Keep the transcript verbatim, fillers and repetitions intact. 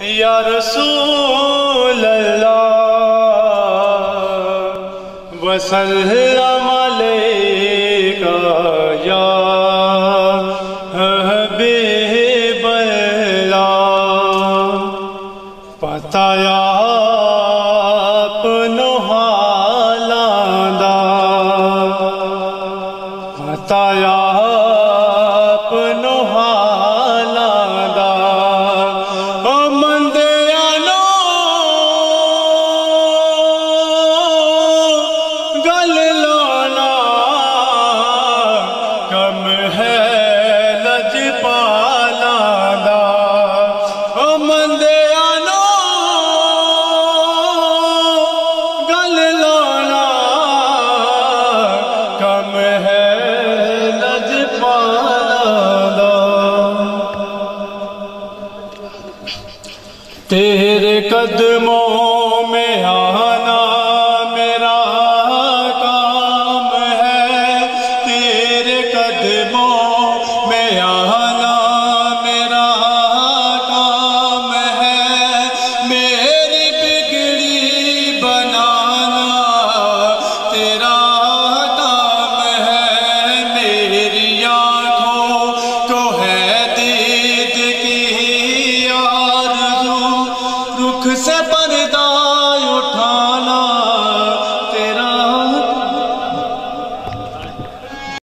یا رسول اللہ وسلم علیکہ یا حبیب اللہ پتہ یا اپنو حالاں دا پتہ یا اپنو حالاں دا او مندیانو گل لانا کم ہے لجپالاں دا او مندیانو گل لانا کم ہے تیرے قدموں میں آنا میرا کام ہے تیرے قدموں